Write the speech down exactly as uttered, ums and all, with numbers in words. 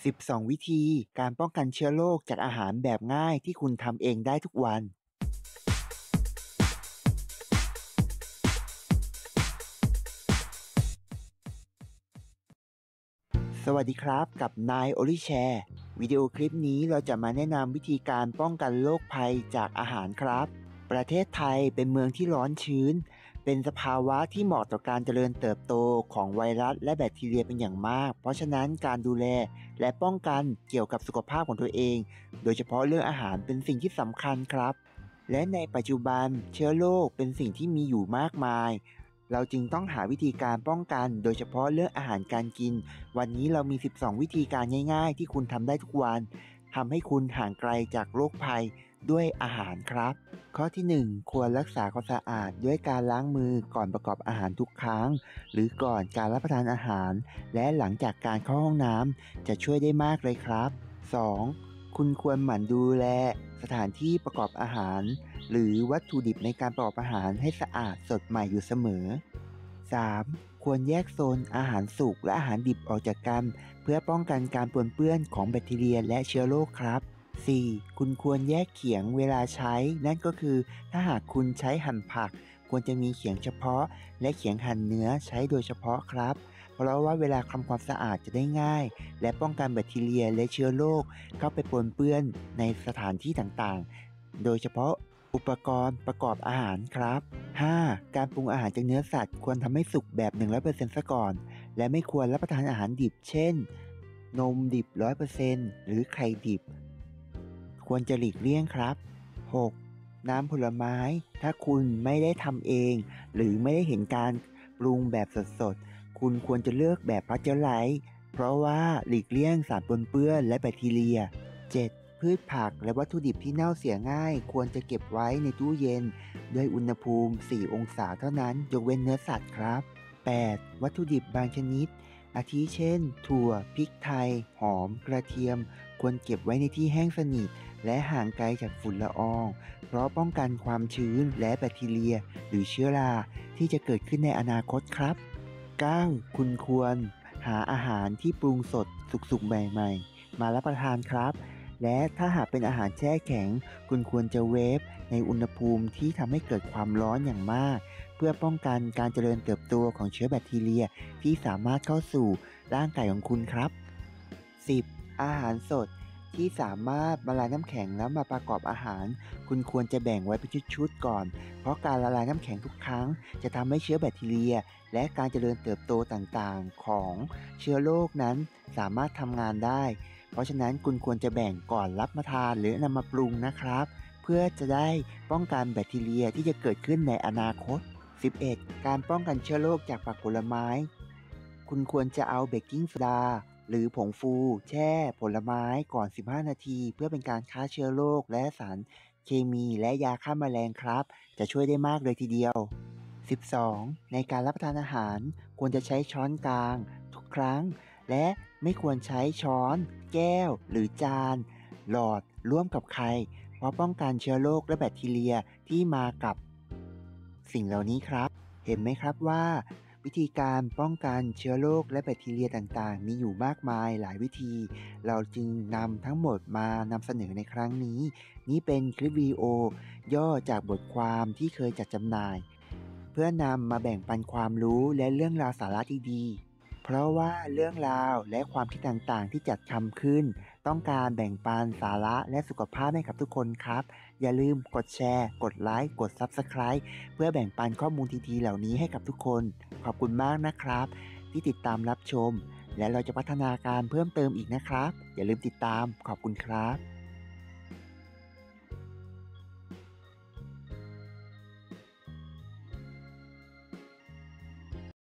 สิบสอง วิธีการป้องกันเชื้อโรคจากอาหารแบบง่ายที่คุณทำเองได้ทุกวัน สวัสดีครับกับนายโอลิแชร์วิดีโอคลิปนี้เราจะมาแนะนำวิธีการป้องกันโรคภัยจากอาหารครับ ประเทศไทยเป็นเมืองที่ร้อนชื้นเป็นสภาวะที่เหมาะต่อการเจริญเติบโตของไวรัสและแบคทีเรียเป็นอย่างมากเพราะฉะนั้นการดูแลและป้องกันเกี่ยวกับสุขภาพของตัวเองโดยเฉพาะเรื่องอาหารเป็นสิ่งที่สำคัญครับและในปัจจุบันเชื้อโรคเป็นสิ่งที่มีอยู่มากมายเราจึงต้องหาวิธีการป้องกันโดยเฉพาะเรื่องอาหารการกินวันนี้เรามีสิบสองวิธีการง่ายๆที่คุณทำได้ทุกวันทำให้คุณห่างไกลจากโรคภัยด้วยอาหารครับข้อที่หนึ่งควรรักษาความสะอาดด้วยการล้างมือก่อนประกอบอาหารทุกครั้งหรือก่อนการรับประทานอาหารและหลังจากการเข้าห้องน้ำจะช่วยได้มากเลยครับสองคุณควรหมั่นดูแลสถานที่ประกอบอาหารหรือวัตถุดิบในการประกอบอาหารให้สะอาดสดใหม่อยู่เสมอ สาม ควรแยกโซนอาหารสุกและอาหารดิบออกจากกันเพื่อป้องกันการปนเปื้อนของแบคทีเรียและเชื้อโรคครับ สี่ คุณควรแยกเขียงเวลาใช้นั่นก็คือถ้าหากคุณใช้หั่นผักควรจะมีเขียงเฉพาะและเขียงหั่นเนื้อใช้โดยเฉพาะครับเพราะว่าเวลาทำความสะอาดจะได้ง่ายและป้องกันแบคทีเรียและเชื้อโรคเข้าไปปนเปื้อนในสถานที่ต่างๆโดยเฉพาะอุปกรณ์ประกอบอาหารครับ ห้า การปรุงอาหารจากเนื้อสัตว์ควรทำให้สุกแบบ หนึ่งร้อยเปอร์เซ็นต์ ซะก่อนและไม่ควรรับประทานอาหารดิบเช่นนมดิบ ร้อยเปอร์เซ็นต์ หรือไข่ดิบควรจะหลีกเลี่ยงครับ หก น้ำผลไม้ถ้าคุณไม่ได้ทำเองหรือไม่ได้เห็นการปรุงแบบสดๆคุณควรจะเลือกแบบพาสเจอร์ไลซ์เพราะว่าหลีกเลี่ยงสารปนเปื้อนและแบคทีเรีย เจ็ด พืชผักและวัตถุดิบที่เน่าเสียง่ายควรจะเก็บไว้ในตู้เย็นด้วยอุณหภูมิ สี่ องศาเท่านั้นยกเว้นเนื้อสัตว์ครับ แปด วัตถุดิบบางชนิดอาทิเช่นถั่วพริกไทยหอมกระเทียมควรเก็บไว้ในที่แห้งสนิทและห่างไกลจากฝุ่นละอองเพราะป้องกันความชื้นและแบคทีเรียหรือเชื้อราที่จะเกิดขึ้นในอนาคตครับ เก้า คุณควรหาอาหารที่ปรุงสดสุกๆใหม่ๆมารับประทานครับและถ้าหากเป็นอาหารแช่แข็งคุณควรจะเวฟในอุณหภูมิที่ทำให้เกิดความร้อนอย่างมากเพื่อป้องกันการเจริญเติบโตของเชื้อแบคทีเรียที่สามารถเข้าสู่ร่างกายของคุณครับ สิบ อาหารสดที่สามารถละลายน้ำแข็งแล้วมาประกอบอาหารคุณควรจะแบ่งไว้เป็นชุดๆก่อนเพราะการละลายน้ำแข็งทุกครั้งจะทำให้เชื้อแบคทีเรียและการเจริญเติบโตต่างๆของเชื้อโรคนั้นสามารถทำงานได้เพราะฉะนั้นคุณควรจะแบ่งก่อนรับประทานหรือนำมาปรุงนะครับเพื่อจะได้ป้องกันแบคทีเรียที่จะเกิดขึ้นในอนาคต สิบเอ็ด การป้องกันเชื้อโรคจากผักผลไม้คุณควรจะเอาเบกกิ้งโซดาหรือผงฟูแช่ผลไม้ก่อน สิบห้า นาทีเพื่อเป็นการฆ่าเชื้อโรคและสารเคมีและยาฆ่าแมลงครับจะช่วยได้มากเลยทีเดียว สิบสอง ในการรับประทานอาหารควรจะใช้ช้อนกลางทุกครั้งและไม่ควรใช้ช้อนแก้วหรือจานหลอดร่วมกับใครเพราะป้องกันเชื้อโรคและแบคทีเรียที่มากับสิ่งเหล่านี้ครับเห็นไหมครับว่าวิธีการป้องกันเชื้อโรคและแบคทีเรียต่างๆมีอยู่มากมายหลายวิธีเราจึงนำทั้งหมดมานำเสนอในครั้งนี้นี่เป็นคลิปวิดีโอย่อจากบทความที่เคยจัดจำหน่ายเพื่อนำมาแบ่งปันความรู้และเรื่องราวสาระดีๆเพราะว่าเรื่องราวและความคิดต่างๆที่จัดทำขึ้นต้องการแบ่งปันสาระและสุขภาพให้กับทุกคนครับอย่าลืมกดแชร์กดไลค์กด ซับสไครบ์ เพื่อแบ่งปันข้อมูลดีๆเหล่านี้ให้กับทุกคนขอบคุณมากนะครับที่ติดตามรับชมและเราจะพัฒนาการเพิ่มเติมอีกนะครับอย่าลืมติดตามขอบคุณครับ